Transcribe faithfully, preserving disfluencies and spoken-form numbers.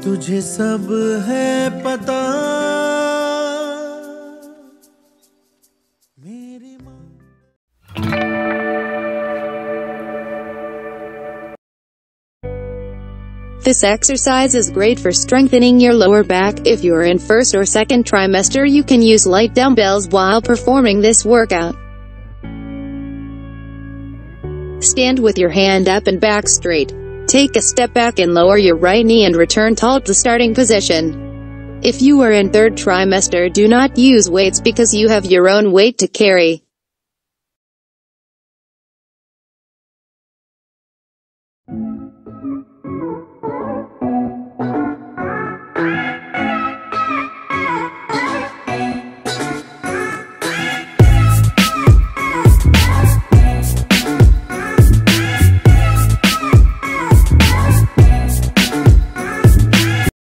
तुझे सब है पता मेरी माँ। This exercise is great for strengthening your lower back. If you're in first or second trimester, you can use light dumbbells while performing this workout. Stand with your hand up and back straight. Take a step back and lower your right knee and return tall to starting position. If you are in third trimester, do not use weights because you have your own weight to carry.